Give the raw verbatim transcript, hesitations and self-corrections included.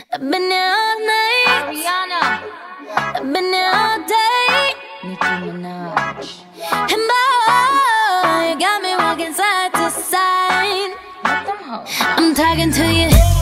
I've been here all night. Rihanna, I've been here all day. Nicki Minaj. And boy, you got me walking side to side. Let them hoes. I'm talking to you.